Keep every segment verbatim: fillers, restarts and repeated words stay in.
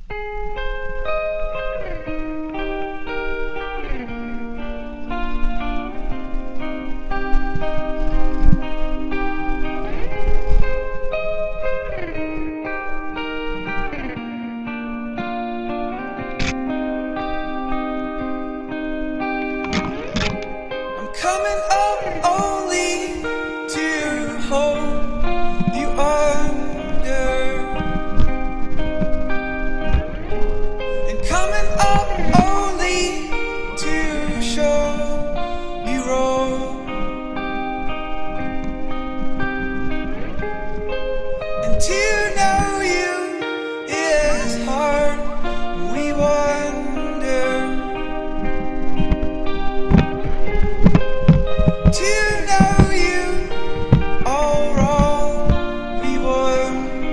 Coming up only to hold you under, and coming up only to show you wrong, and to know you is hard. We wonder. To know you all wrong, we won.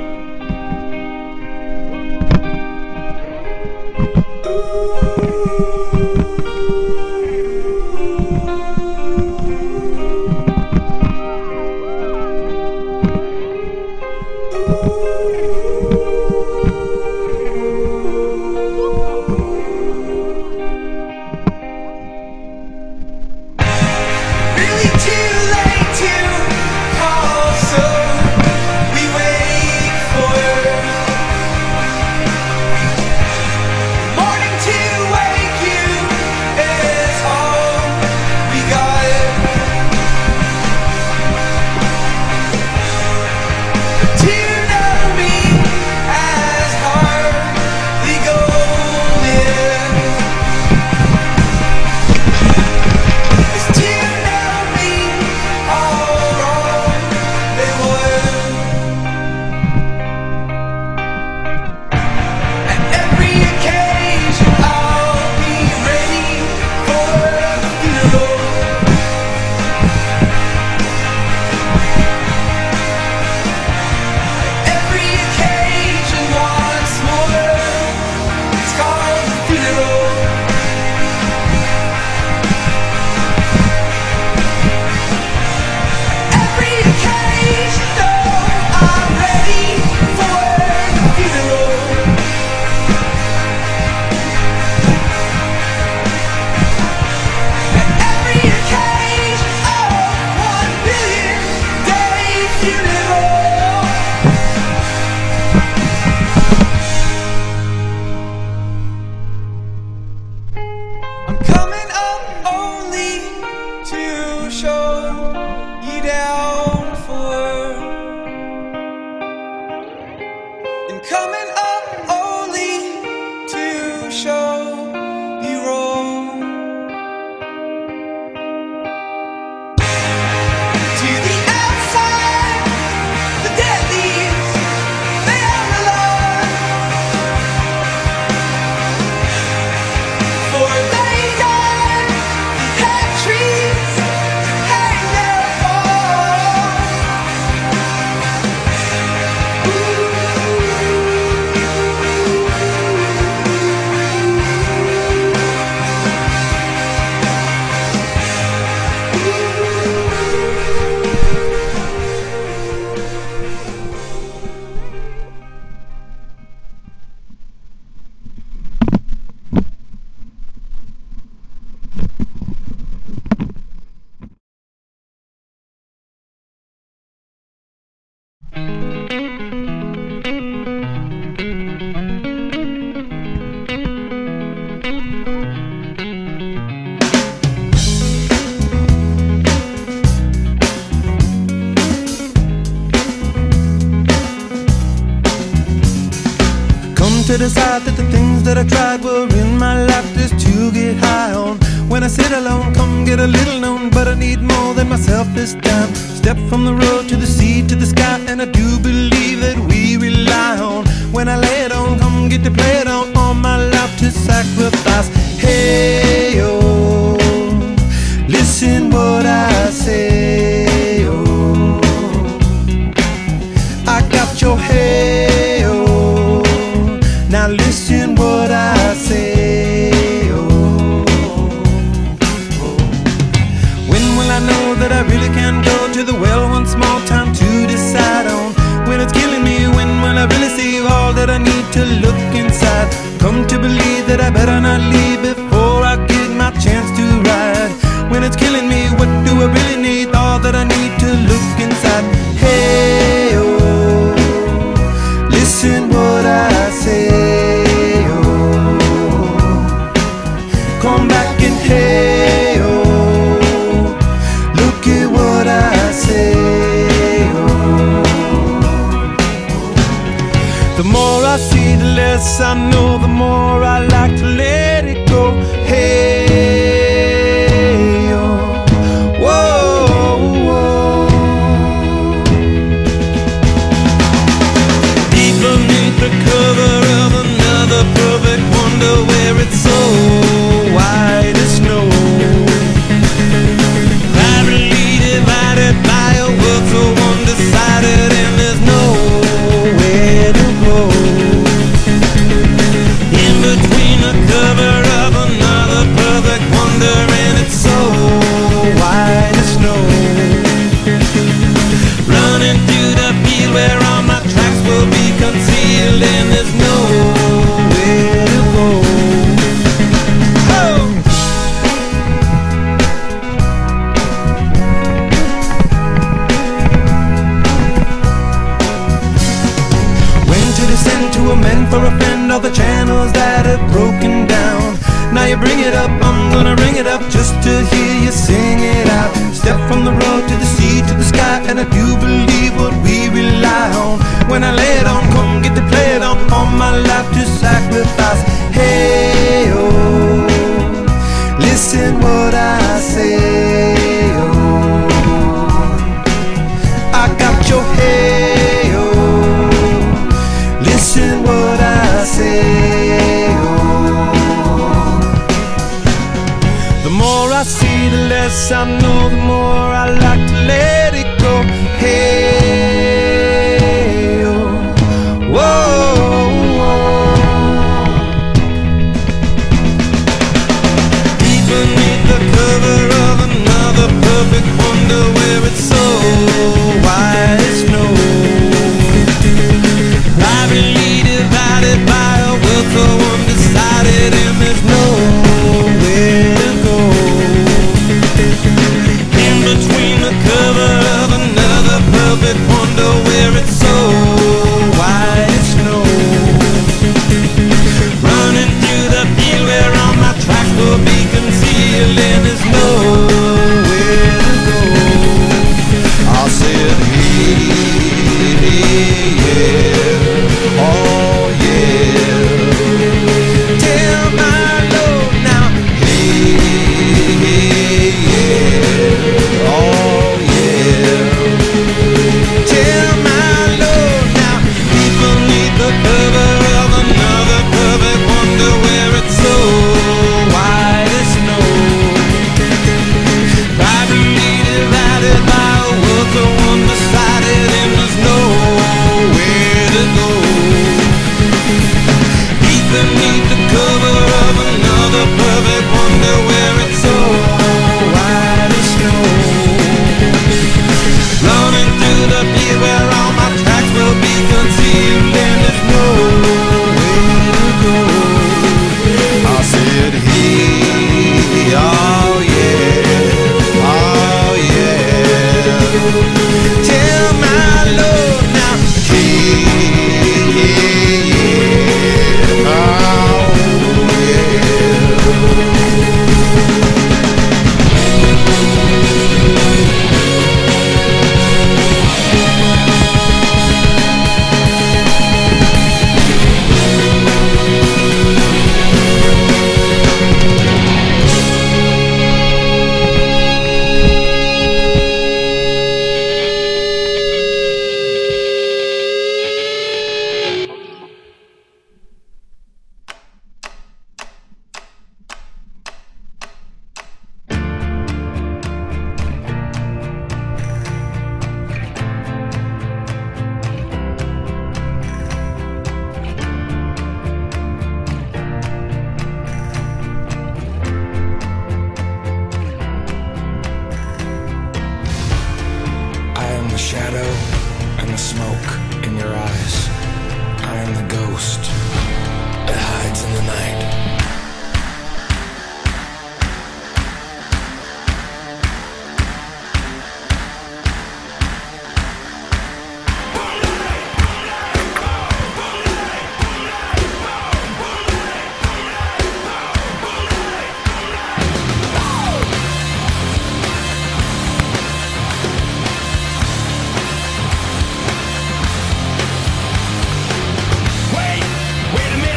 Really too late to call, so we wait for morning to wake you is all we got. To know me as hardly golden is to know me all wrong. They would. At every occasion I'll be ready for the funeral. Every occasion once more, it's called the funeral. Every occasion, though, I'm ready for the funeral. Every occasion, oh, one billion day funeral. I'm coming up only to show you down for, and coming up only to show you wrong. To the outside, the dead leaves, they are alive, for they die, had trees hang their fall. Come to decide that the things that I tried were in my life just to get high on. When I sit alone, come get a little known, but I need more than myself this time. Step from the road to the sea to the sky, and I do believe that we rely on. When I lay it on, come get to play it on, all my life to sacrifice. Hey, oh, listen what I say, oh, I got your hey, oh, now listen what I say, oh, oh. When will I know that I really can go to the well once more? Time to decide on when it's killing me. When will I really see all that I need to look inside? less I know, the more I like to let it go. Hey, oh, whoa, whoa. Deep beneath the cover of another perfect wonder, where it's so white as snow, privately divided by a world so undecided, and there's nowhere to go. In between the cover of another perfect wonder, and it's so white as snow, running through the field where all my tracks will be concealed, and there's nowhere to go. Oh! Descend to a man for a friend, all the channels that have broken down. Now you bring it up, I'm gonna ring it up just to hear you sing it out. Step from the road to the sea to the sky, and I do believe what we rely on. When I lay it on, come get to play it on, all my life to sacrifice. Hey, oh, listen what I say, oh, I got your hey, oh, listen what I say, oh. The more I see, the less I know, the more I like to let it go. Hey, oh, whoa, whoa. Deep beneath the cover of another perfect wonder, where it's so white as snow, privately divided by a world so undecided, and there's nowhere to go. In between the cover of another perfect wonder, where it's so white as snow, running through the field where all my tracks will be concealed, and there's nowhere to go. I said, hey, hey, yeah, oh yeah, tell my Lord now, hey, hey, yeah, oh yeah, tell my Lord now, deep beneath the cover of another perfect wonder, where it's so white as snow, privately divided by a world so undecided, and there's nowhere to go. Deep beneath the cover of another perfect wonder, where it's so white as snow, running through the field where all my tracks will be concealed, and there's nowhere to go. I said, hey, oh yeah, oh yeah, tell my Lord now, hey, yeah, oh Wait, wait a minute.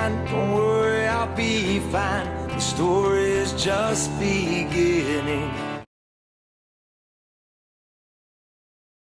shine. Don't worry, I'll be fine. The story is just beginning.